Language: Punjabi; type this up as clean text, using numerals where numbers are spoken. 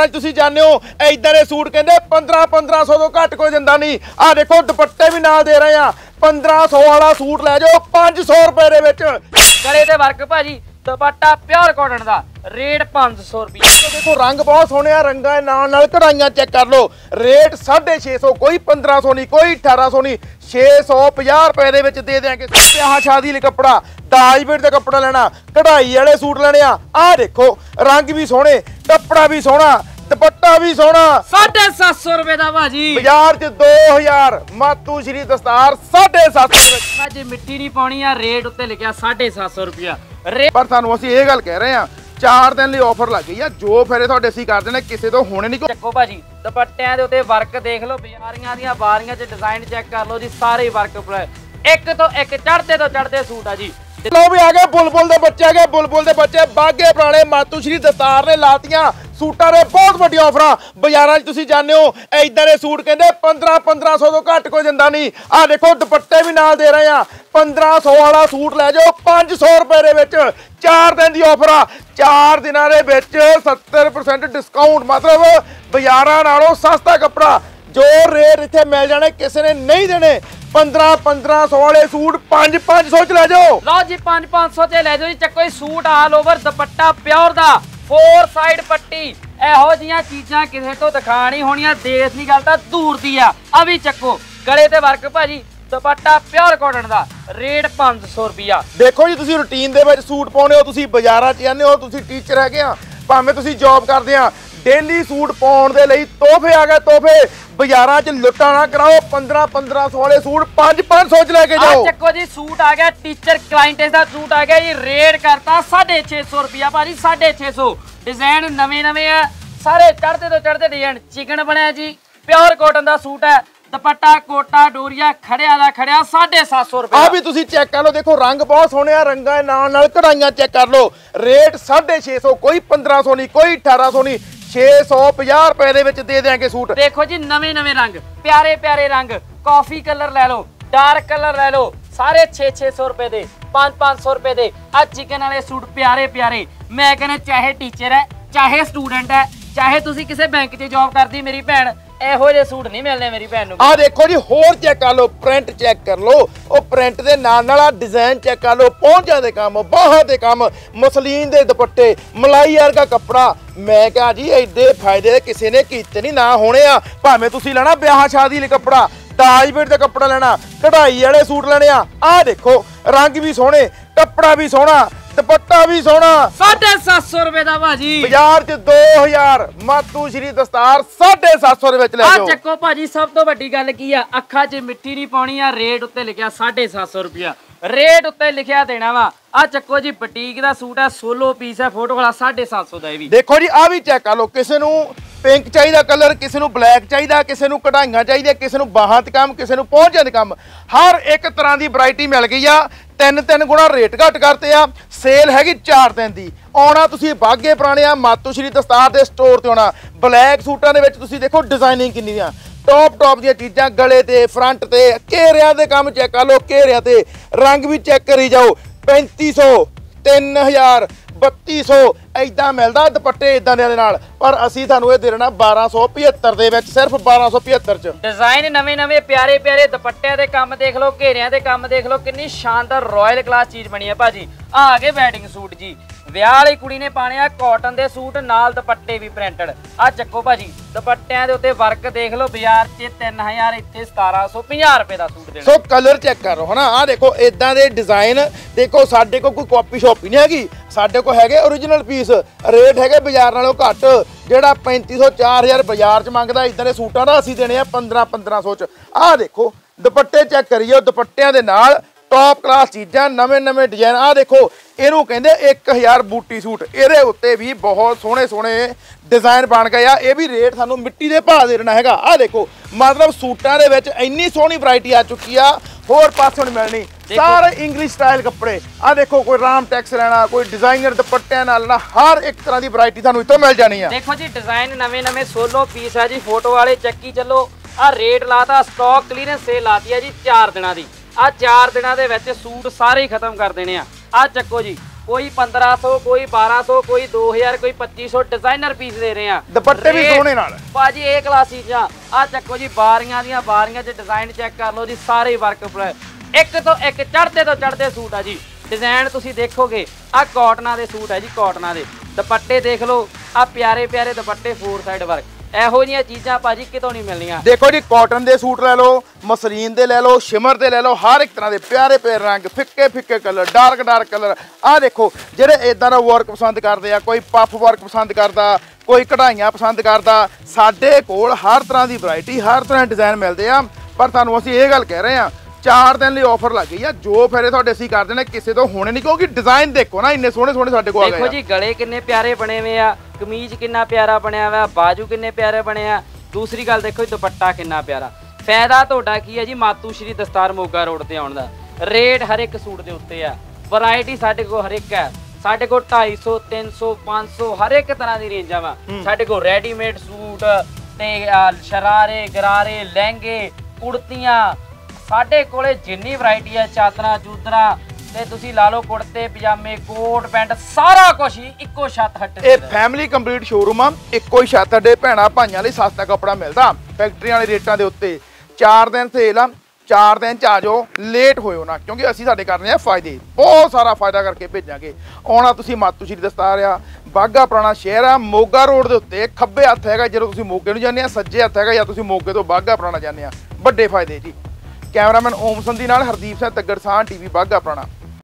ਬਾਜ਼ਾਰਾਂ 'ਚ ਤੁਸੀਂ ਜਾਂਦੇ ਹੋ ਇਦਾਂ ਦੇ ਸੂਟ ਕਹਿੰਦੇ 1500 ਤੋਂ ਘੱਟ ਕੋਈ ਦਿੰਦਾ ਨਹੀਂ। ਆ ਦੇਖੋ ਦੁਪੱਟੇ ਵੀ ਨਾਲ ਦੇ ਰਹੇ ਆ। 1500 ਵਾਲਾ ਸੂਟ ਲੈ ਜਾਓ 500 ਰੁਪਏ ਦੇ ਵਿੱਚ। ਗਲੇ ਤੇ ਵਰਕ ਭਾਜੀ, ਦੁਪੱਟਾ ਪਿਓਰ ਕਾਟਨ ਦਾ, ਰੇਟ 500 ਰੁਪਏ। देखो रंग बहुत सोने आ, रंगा नाल कढ़ाइयां चेक कर लो। रेट 650, कोई 1500 नहीं, कोई 1800 नहीं, 650 रुपए दे विच दे देंगे। ब्याह शादी लिए कपड़ा, दाज पेट का कपड़ा लेना, कढ़ाई वाले सूट लेने आ देखो रंग भी सोने, कपड़ा भी सोना, दुपट्टा भी सोना। 750 रुपए दा भाजी। बाजार च 2000, मातू श्री दस्तार 750 भाजी। मिट्टी नहीं पाउणी आ, रेट उत्ते लिखिया 750 रुपया। पर सानू असीं ये गल कह रहे हैं 4 दिन ਲਈ ਆਫਰ ਲੱਗ ਗਈ ਆ। ਜੋ ਫੇਰੇ ਤੁਹਾਡੇ ਅਸੀਂ ਕਰਦੇ ਨੇ ਕਿਸੇ ਤੋਂ ਹੋਣੇ ਨਹੀਂ। ਚੱਕੋ ਭਾਜੀ, ਦੁਪੱਟਿਆਂ ਦੇ ਉੱਤੇ ਵਰਕ ਦੇਖ ਲਓ, ਬਾਜ਼ਾਰੀਆਂ ਦੀਆਂ ਬਾਰੀਆਂ 'ਚ ਡਿਜ਼ਾਈਨ ਚੈੱਕ ਕਰ ਲਓ ਜੀ, ਸਾਰੇ ਵਰਕ ਇੱਕ ਤੋਂ ਇੱਕ ਚੜ੍ਹਦੇ ਤੋਂ ਚੜ੍ਹਦੇ ਸੂਟ ਆ ਜੀ। ਲੋ ਵੀ ਆ ਗਏ ਬੁਲਬੁਲ ਦੇ ਬੱਚੇ, ਆ ਗਏ ਬੁਲਬੁਲ ਦੇ ਬੱਚੇ। ਬਾਗੇ ਪੁਰਾਣੇ ਮਾਤੂ ਸ਼੍ਰੀ ਦਸਤਾਰ ਨੇ ਲਾਤੀਆਂ ਸੂਟਾਂ ਦੇ ਬਹੁਤ ਵੱਡੀਆਂ ਆਫਰਾਂ। ਬਾਜ਼ਾਰਾਂ 'ਚ ਤੁਸੀਂ ਜਾਂਦੇ ਹੋ ਇਦਾਂ ਦੇ ਸੂਟ ਕਹਿੰਦੇ 1500 ਤੋਂ ਘੱਟ ਕੋਈ ਦਿੰਦਾ ਨਹੀਂ। ਆ ਦੇਖੋ ਦੁਪੱਟੇ ਵੀ ਨਾਲ ਦੇ ਰਹੇ ਆ। 1500 ਵਾਲਾ ਸੂਟ ਲੈ ਜਾਓ 500 ਰੁਪਏ ਦੇ ਵਿੱਚ। 4 ਦਿਨ ਦੀ ਆਫਰ ਆ। 4 ਦਿਨਾਂ ਦੇ ਵਿੱਚ 70% ਡਿਸਕਾਊਂਟ, ਮਤਲਬ ਬਾਜ਼ਾਰਾਂ ਨਾਲੋਂ ਸਸਤਾ ਕੱਪੜਾ। ਜੋ ਰੇਟ ਇੱਥੇ ਮਿਲ ਜਾਣੇ ਕਿਸੇ ਨੇ ਨਹੀਂ ਦੇਣੇ। 1500 ਵਾਲੇ ਸੂਟ 500 ਚ ਲੈ ਜਾਓ। ਲਓ ਜੀ 500 ਚ ਲੈ ਜਾਓ ਜੀ। ਚੱਕੋ ਜੀ suit all over, dupatta pure ਦਾ, 4 ਸਾਈਡ ਪੱਟੀ। ਇਹੋ ਜੀਆਂ ਚੀਜ਼ਾਂ ਕਿਸੇ ਤੋਂ ਦਿਖਾ ਨਹੀਂ ਹੋਣੀਆਂ। ਦੇਸ਼ ਦੀ ਗੱਲ ਤਾਂ ਦੂਰ ਦੀ ਆ ਵੀ ਚੱਕੋ। ਗਲੇ ਤੇ ਵਰਕ ਭਾਜੀ, ਦੁਪੱਟਾ ਪਿਓਰ ਕਾਟਨ ਦਾ, ਰੇਟ 500 ਰੁਪਿਆ। ਦੇਖੋ ਜੀ ਤੁਸੀਂ ਰੂਟੀਨ ਦੇ ਵਿੱਚ ਸੂਟ ਪਾਉਣੇ ਹੋ, ਤੁਸੀਂ ਬਾਜ਼ਾਰਾਂ 'ਚ ਜਾਂਦੇ ਹੋ, ਤੁਸੀਂ ਟੀਚਰ ਹੈਗੇ ਆ, ਭਾਵੇਂ ਤੁਸੀਂ ਜੌਬ ਕਰਦੇ ਆ, ਡੇਲੀ ਸੂਟ ਪਾਉਣ ਦੇ ਲਈ ਤੋਹਫੇ ਆ ਗਏ ਤੋਹਫੇ। ਬਾਜ਼ਾਰਾਂ 'ਚ ਲੁੱਟਾ ਨਾ ਕਰਾਓ। 1500 ਵਾਲੇ ਸੂਟ 500 ਚ ਲੈ ਕੇ ਜਾਓ। ਚੱਕੋ ਜੀ ਸੂਟ ਆ ਗਿਆ ਟੀਚਰ ਕਲਾਇੰਟਸ ਦਾ ਸੂਟ ਆ ਗਿਆ ਜੀ। ਰੇਟ ਕਰਤਾ 650 ਰੁਪਿਆ ਭਾਜੀ, 650। ਡਿਜ਼ਾਈਨ ਨਵੇਂ ਆ, ਸਾਰੇ ਚੜ੍ਹਦੇ ਤੋਂ ਚੜ੍ਹਦੇ ਡਿਜ਼ਾਈਨ। ਚਿਕਨ ਬਣਿਆ ਜੀ, ਪਿਓਰ ਕਾਟਨ ਦਾ ਸੂਟ ਹੈ। ਦੁਪੱਟਾ ਕੋਟਾ ਡੋਰੀਆ ਖੜਿਆ ਦਾ ਖੜਿਆ 750 ਰੁਪਏ। ਆ ਵੀ ਤੁਸੀਂ ਚੈੱਕ ਕਰ ਲਓ। ਦੇਖੋ ਰੰਗ ਬਹੁਤ ਸੋਹਣੇ ਆ, ਰੰਗਾਂ ਨਾਲ ਕਢਾਈਆਂ ਚੈੱਕ ਕਰ ਲਓ। ਰੇਟ 650, ਕੋਈ 1500 ਨਹੀਂ, ਕੋਈ 1800 ਨਹੀਂ, 650 ਰੁਪਏ ਦੇ ਵਿੱਚ ਦੇ ਦੇਾਂਗੇ ਸੂਟ। ਦੇਖੋ ਜੀ ਨਵੇਂ ਰੰਗ, ਪਿਆਰੇ ਪਿਆਰੇ ਰੰਗ। ਕਾਫੀ ਕਲਰ ਲੈ ਲਓ, ਡਾਰਕ ਕਲਰ ਲੈ ਲਓ, ਸਾਰੇ 600 ਰੁਪਏ ਦੇ, 500 ਰੁਪਏ ਦੇ। ਆ ਚਿਕਨ ਵਾਲੇ ਸੂਟ ਪਿਆਰੇ ਪਿਆਰੇ। ਮੈਂ ਕਹਿੰਦਾ ਚਾਹੇ ਟੀਚਰ ਹੈ, ਚਾਹੇ ਸਟੂਡੈਂਟ ਹੈ, ਚਾਹੇ ਤੁਸੀਂ ਕਿਸੇ ਬੈਂਕ 'ਚ ਜੌਬ ਕਰਦੀ ਮੇਰੀ ਭੈਣ, ਇਹੋ ਜਿਹੇ ਸੂਟ ਨਹੀਂ ਮਿਲਨੇ ਮੇਰੀ ਭੈਣ ਨੂੰ। ਆ ਦੇਖੋ ਜੀ ਹੋਰ ਚੈੱਕ ਕਰ ਲਓ, ਪ੍ਰਿੰਟ ਚੈੱਕ ਕਰ ਲਓ। ਉਹ ਪ੍ਰਿੰਟ ਦੇ ਨਾਲ ਆ ਡਿਜ਼ਾਈਨ ਚੈੱਕ ਕਰ ਲਓ। ਪਹੁੰਚਾਂ ਦੇ ਕੰਮ, ਬਾਹਾਂ ਦੇ ਕੰਮ, ਮਸਲੀਨ ਦੇ ਦੁਪੱਟੇ, ਮਲਾਈ ਵਰਗਾ ਕੱਪੜਾ। ਮੈਂ ਕਿਹਾ ਜੀ ਐਡੇ ਫਾਇਦੇ ਕਿਸੇ ਨੇ ਕੀਤੇ ਨਹੀਂ ਨਾ ਹੋਣੇ ਆ। ਭਾਵੇਂ ਤੁਸੀਂ ਲੈਣਾ ਵਿਆਹ ਸ਼ਾਦੀ ਲਈ ਕੱਪੜਾ, ਦਾਜ ਪੇਟ ਦਾ ਕੱਪੜਾ ਲੈਣਾ, ਕਢਾਈ ਵਾਲੇ ਸੂਟ ਲੈਣੇ ਆ ਦੇਖੋ ਰੰਗ ਵੀ ਸੋਹਣੇ, ਕੱਪੜਾ ਵੀ ਸੋਹਣਾ, ਦੁਪੱਟਾ ਵੀ ਸੋਹਣਾ। 750 ਰੁਪਏ ਦਾ ਭਾਜੀ। ਬਾਜ਼ਾਰ 'ਚ 2000, ਮਾਤੂ ਸ਼੍ਰੀ ਦਸਤਾਰ 750 ਦੇ ਵਿੱਚ ਲੈ ਜਾਓ। ਆ ਚੱਕੋ ਭਾਜੀ, ਸਭ ਤੋਂ ਵੱਡੀ ਗੱਲ ਕੀ ਆ, ਅੱਖਾਂ 'ਚ ਮਿੱਟੀ ਨਹੀਂ ਪਾਉਣੀ ਆ। ਰੇਟ ਉੱਤੇ ਲਿਖਿਆ 750 ਰੁਪਿਆ, ਰੇਟ ਉੱਤੇ ਲਿਖਿਆ ਦੇਣਾ ਵਾ। ਆ ਚੱਕੋ ਜੀ ਬੁਟੀਕ ਦਾ ਸੂਟ ਹੈ, ਸੋਲੋ ਪੀਸ ਹੈ, ਫੋਟੋ ਵਾਲਾ 750 ਦਾ। ਇਹ ਵੀ ਦੇਖੋ ਜੀ ਆ ਵੀ ਚੈੱਕ ਕਰ ਲਓ। ਕਿਸੇ ਨੂੰ ਪਿੰਕ ਚਾਹੀਦਾ ਕਲਰ, ਕਿਸੇ ਨੂੰ ਬਲੈਕ ਚਾਹੀਦਾ, ਕਿਸੇ ਨੂੰ ਕਢਾਈਆਂ ਚਾਹੀਦੀਆਂ, ਕਿਸੇ ਨੂੰ ਬਾਹਾਂ ਤੇ ਕੰਮ, ਕਿਸੇ ਨੂੰ ਪਹੁੰਚਾਂ ਦੇ ਕੰਮ। ਹਰ ਇੱਕ ਤਰ੍ਹਾਂ ਦੀ ਵੈਰਾਈਟੀ ਮਿਲ ਗਈ ਆ। 3 ਗੁਣਾ ਰੇਟ ਘੱਟ ਕਰਤੇ ਆ। ਸੇਲ ਹੈਗੀ 4 ਦਿਨ ਦੀ। ਆਉਣਾ ਤੁਸੀਂ ਬਾਗੇ ਪੁਰਾਣੇ ਆ ਮਾਤੂ ਸ਼੍ਰੀ ਦਸਤਾਰ ਦੇ ਸਟੋਰ ਤੇ ਆਉਣਾ। ਬਲੈਕ ਸੂਟਾਂ ਦੇ ਵਿੱਚ ਤੁਸੀਂ ਦੇਖੋ ਡਿਜ਼ਾਈਨਿੰਗ ਕਿੰਨੀ ਆ, ਟੌਪ ਦੀਆਂ ਚੀਜ਼ਾਂ, ਗਲੇ ਤੇ, ਫਰੰਟ ਤੇ, ਘੇਰਿਆਂ ਦੇ ਕੰਮ ਚੈੱਕ ਕਰ ਲਓ। ਘੇਰਿਆਂ ਤੇ ਰੰਗ ਵੀ ਚੈੱਕ ਕਰੀ ਜਾਓ। 3500, 3000, 3200 ਐਦਾਂ ਮਿਲਦਾ ਦੁਪੱਟੇ ਇਦਾਂ ਦੇ ਨਾਲ। ਪਰ ਅਸੀਂ ਤੁਹਾਨੂੰ ਇਹ ਦੇ ਦੇਣਾ 1275 ਦੇ ਵਿੱਚ, ਸਿਰਫ 1275 ਚ। ਡਿਜ਼ਾਈਨ ਨਵੇਂ ਪਿਆਰੇ ਪਿਆਰੇ। ਦੁਪੱਟਿਆਂ ਦੇ ਕੰਮ ਦੇਖ ਲਓ, ਘੇਰਿਆਂ ਦੇ ਕੰਮ ਦੇਖ ਲਓ, ਕਿੰਨੀ ਸ਼ਾਨਦਾਰ ਰਾਇਲ ਕਲਾਸ ਚੀਜ਼ ਬਣੀ ਹੈ ਭਾਜੀ। ਆ ਗਏ ਵੈਡਿੰਗ ਸੂਟ ਜੀ। ਵਿਆਹ ਵਾਲੀ ਕੁੜੀ ਨੇ ਪਾਣੇ ਆ ਕਾਟਨ ਦੇ ਸੂਟ, ਨਾਲ ਦੁਪੱਟੇ ਵੀ ਪ੍ਰਿੰਟਡ। ਆ ਚੱਕੋ ਭਾਜੀ, ਦੁਪੱਟਿਆਂ ਦੇ ਉੱਤੇ ਵਰਕ ਦੇਖ ਲਓ। ਬਾਜ਼ਾਰ 'ਚ 3000, ਇੱਥੇ 1750 ਰੁਪਏ ਦਾ ਸੂਟ ਦੇਣਾ। ਸੋ ਕਲਰ ਚੈੱਕ ਕਰੋ ਹਨਾ। ਆ ਦੇਖੋ ਇਦਾਂ ਦੇ ਡਿਜ਼ਾਈਨ ਦੇਖੋ। ਸਾਡੇ ਕੋਲ ਕੋਈ ਕਾਪੀ ਸ਼ਾਪ ਨਹੀਂ ਹੈਗੀ, ਸਾਡੇ ਕੋਲ ਹੈਗੇ ਓਰੀਜਨਲ ਪੀਸ। ਰੇਟ ਹੈਗੇ ਬਾਜ਼ਾਰ ਨਾਲੋਂ ਘੱਟ। ਜਿਹੜਾ 3500, 4000 ਬਾਜ਼ਾਰ 'ਚ ਮੰਗਦਾ, ਇਦਾਂ ਦੇ ਸੂਟਾਂ ਦਾ ਅਸੀਂ ਦੇਣੇ ਆ 1500 ਚ। ਆ ਦੇਖੋ ਦੁਪੱਟੇ ਚੈੱਕ ਕਰੀਓ। ਦੁਪੱਟਿਆਂ ਦੇ ਨਾਲ ਟੌਪ ਕਲਾਸ ਚੀਜ਼ਾਂ, ਨਵੇਂ ਡਿਜ਼ਾਈਨ। ਆ ਦੇਖੋ ਇਹਨੂੰ ਕਹਿੰਦੇ 1000 ਬੂਟੀ ਸੂਟ। ਇਹਦੇ ਉੱਤੇ ਵੀ ਬਹੁਤ ਸੋਹਣੇ ਡਿਜ਼ਾਈਨ ਬਣ ਗਏ ਆ। ਇਹ ਵੀ ਰੇਟ ਸਾਨੂੰ ਮਿੱਟੀ ਦੇ ਭਾਅ ਦੇ ਦੇਣਾ ਹੈਗਾ। ਆ ਦੇਖੋ ਮਤਲਬ ਸੂਟਾਂ ਦੇ ਵਿੱਚ ਇੰਨੀ ਸੋਹਣੀ ਵੈਰਾਈਟੀ ਆ ਚੁੱਕੀ ਆ, ਹੋਰ ਪਾਸੋਂ ਨਹੀਂ ਮਿਲਣੀ। ਸਾਰੇ ਇੰਗਲਿਸ਼ ਸਟਾਈਲ ਕੱਪੜੇ। ਆ ਦੇਖੋ ਕੋਈ ਰਾਮ ਟੈਕਸ ਲੈਣਾ, ਕੋਈ ਡਿਜ਼ਾਈਨਰ ਦੁਪੱਟਿਆਂ ਨਾਲ ਲੈਣਾ, ਹਰ ਇੱਕ ਤਰ੍ਹਾਂ ਦੀ ਵੈਰਾਈਟੀ ਤੁਹਾਨੂੰ ਇੱਥੋਂ ਮਿਲ ਜਾਣੀ ਆ। ਦੇਖੋ ਜੀ ਡਿਜ਼ਾਈਨ ਨਵੇਂ ਸੋਲੋ ਪੀਸ ਆ ਜੀ। ਫੋਟੋ ਵਾਲੇ ਚੱਕੀ ਚੱਲੋ। ਆ ਰੇਟ ਲਾਤਾ, ਸਟਾਕ ਕਲੀਅਰੈਂਸ ਸੇਲ ਲਾਤੀ ਆ ਜੀ 4 ਦਿਨਾਂ ਦੀ। ਆ 4 ਦਿਨਾਂ ਦੇ ਵਿੱਚ ਸੂਟ ਸਾਰੇ ਹੀ ਖਤਮ ਕਰ ਦੇਣੇ ਆ। ਆ ਚੱਕੋ ਜੀ ਕੋਈ 1500 ਕੋਈ 1200 ਕੋਈ 2000 ਕੋਈ 2500 ਡਿਜ਼ਾਈਨਰ ਪੀਸ ਦੇ ਰਹੇ ਆ ਦੁਪੱਟੇ ਵੀ ਸੋਹਣੇ ਨਾਲ ਭਾਜੀ ਇਹ ਕਲਾਸ ਚੀਜ਼ਾਂ ਆ ਚੱਕੋ ਜੀ ਬਾਰੀਆਂ ਦੀਆਂ ਬਾਰੀਆਂ 'ਚ ਡਿਜ਼ਾਈਨ ਚੈੱਕ ਕਰ ਲਓ ਜੀ ਸਾਰੇ ਵਰਕ ਇੱਕ ਤੋਂ ਇੱਕ ਚੜ੍ਹਦੇ ਤੋਂ ਚੜ੍ਹਦੇ ਸੂਟ ਆ ਜੀ ਡਿਜ਼ਾਈਨ ਤੁਸੀਂ ਦੇਖੋਗੇ ਆ ਕਾਟਨਾਂ ਦੇ ਸੂਟ ਹੈ ਜੀ ਕਾਟਨਾਂ ਦੇ ਦੁਪੱਟੇ ਦੇਖ ਲਓ ਆ ਪਿਆਰੇ ਪਿਆਰੇ ਦੁਪੱਟੇ 4 ਸਾਈਡ ਵਰਕ ਇਹੋ ਜਿਹੀਆਂ ਚੀਜ਼ਾਂ ਭਾਜੀ ਕਿਤੋਂ ਨਹੀਂ ਮਿਲਣੀਆਂ ਦੇਖੋ ਜੀ ਕਾਟਨ ਦੇ ਸੂਟ ਲੈ ਲਓ ਮਸਲੀਨ ਦੇ ਲੈ ਲਓ ਸ਼ਿਮਰ ਦੇ ਲੈ ਲਓ ਹਰ ਇੱਕ ਤਰ੍ਹਾਂ ਦੇ ਪਿਆਰੇ ਪਿਆਰੇ ਰੰਗ ਫਿੱਕੇ ਫਿੱਕੇ ਕਲਰ ਡਾਰਕ ਕਲਰ ਆਹ ਦੇਖੋ ਜਿਹੜੇ ਇਦਾਂ ਦਾ ਵਰਕ ਪਸੰਦ ਕਰਦੇ ਆ ਕੋਈ ਪਫ ਵਰਕ ਪਸੰਦ ਕਰਦਾ ਕੋਈ ਕਢਾਈਆਂ ਪਸੰਦ ਕਰਦਾ ਸਾਡੇ ਕੋਲ ਹਰ ਤਰ੍ਹਾਂ ਦੀ ਵੈਰਾਈਟੀ ਹਰ ਤਰ੍ਹਾਂ ਦੇ ਡਿਜ਼ਾਈਨ ਮਿਲਦੇ ਆ ਪਰ ਤੁਹਾਨੂੰ ਅਸੀਂ ਇਹ ਗੱਲ ਕਹਿ ਰਹੇ ਆ 4 ਦਿਨ ਲਈ ਆਫਰ ਲੱਗ ਗਈ ਆ ਜੋ ਫੇਰੇ ਤੁਹਾਡੇ ਅਸੀਂ ਕਰਦੇ ਨੇ ਕਿਸੇ ਤੋਂ ਹੋਣੇ ਨਹੀਂ ਕਿਉਂਕਿ ਡਿਜ਼ਾਈਨ ਦੇਖੋ ਨਾ ਇੰਨੇ ਸੋਹਣੇ ਸੋਹਣੇ ਸਾਡੇ ਕੋਲ ਆ ਗਏ ਦੇਖੋ ਜੀ ਗਲੇ ਕਿੰਨੇ ਪਿਆਰੇ ਬਣੇ ਹੋਏ ਆ ਕਮੀਜ਼ ਕਿੰਨਾ ਪਿਆਰਾ ਬਣਿਆ ਹੋਇਆ ਬਾਜੂ ਕਿੰਨੇ ਪਿਆਰੇ ਬਣੇ ਆ ਦੂਸਰੀ ਗੱਲ ਦੇਖੋ ਜੀ ਦੁਪੱਟਾ ਕਿੰਨਾ ਪਿਆਰਾ ਫਾਇਦਾ ਤੁਹਾਡਾ ਕੀ ਹੈ ਜੀ ਮਾਤੂ ਸ਼੍ਰੀ ਦਸਤਾਰ ਮੋਗਾ ਰੋਡ ਤੇ ਆਉਣ ਦਾ ਰੇਟ ਹਰ ਇੱਕ ਸੂਟ ਦੇ ਉੱਤੇ ਆ ਵੈਰਾਈਟੀ ਸਾਡੇ ਕੋਲ ਹਰ ਇੱਕ ਹੈ ਸਾਡੇ ਕੋਲ 250 300 500 ਹਰ ਇੱਕ ਤਰ੍ਹਾਂ ਦੀ ਰੇਂਜਾਂ ਵਾ ਸਾਡੇ ਕੋਲ ਰੈਡੀਮੇਡ ਸੂਟ ਤੇ ਸ਼ਰਾਰੇ ਗਰਾਰੇ ਲਹਿੰਗੇ ਕੁੜਤੀਆਂ ਸਾਡੇ ਕੋਲੇ ਜਿੰਨੀ ਵੈਰਾਈਟੀ ਆ ਚਾਦਰਾਂ ਚੂਦਰਾਂ ਤੇ ਤੁਸੀਂ ਲਾ ਲਓ ਕੁੜਤੇ ਪਜਾਮੇ ਕੋਟ ਪੈਂਟ ਸਾਰਾ ਕੁਝ ਹੀ ਇੱਕੋ ਛੱਤ ਹੱਟੇ ਇਹ ਫੈਮਿਲੀ ਕੰਪਲੀਟ ਸ਼ੋਰੂਮ ਆ ਇੱਕੋ ਹੀ ਛੱਤ ਅੱਡੇ ਭੈਣਾ ਭਾਈਆਂ ਲਈ ਸਸਤਾ ਕੱਪੜਾ ਮਿਲਦਾ ਫੈਕਟਰੀਆਂ ਵਾਲੇ ਰੇਟਾਂ ਦੇ ਉੱਤੇ 4 ਦਿਨ ਸੇਲ ਆ 4 ਦਿਨ ਚ ਆ ਜਾਓ ਲੇਟ ਹੋਇਓ ਨਾ ਕਿਉਂਕਿ ਅਸੀਂ ਸਾਡੇ ਕਰਨੇ ਆ ਫਾਇਦੇ ਬਹੁਤ ਸਾਰਾ ਫਾਇਦਾ ਕਰਕੇ ਭੇਜਾਂਗੇ ਆਉਣਾ ਤੁਸੀਂ ਮਾਤੂ ਸ਼੍ਰੀ ਦਸਤਾਰ ਆ ਬਾਗਾ ਪੁਰਾਣਾ ਸ਼ਹਿਰ ਆ ਮੋਗਾ ਰੋਡ ਦੇ ਉੱਤੇ ਖੱਬੇ ਹੱਥ ਹੈਗਾ ਜਦੋਂ ਤੁਸੀਂ ਮੋਗੇ ਨੂੰ ਜਾਂਦੇ ਆ ਸੱਜੇ ਹੱਥ ਹੈਗਾ ਜਾਂ ਤੁਸੀਂ ਮੋਗੇ ਤੋਂ ਬਾਗਾ ਪੁਰਾਣਾ ਜਾਂਦੇ ਆ ਵੱਡੇ ਫਾਇਦੇ ਜੀ ਕੈਮਰਾਮੈਨ ਓਮ ਸੰਧੀ ਨਾਲ ਹਰਦੀਪ ਸਿੰਘ ਤੱਗੜ ਸਾਹ ਟੀਵੀ ਬਾਗਾ ਪੁਰਾਣਾ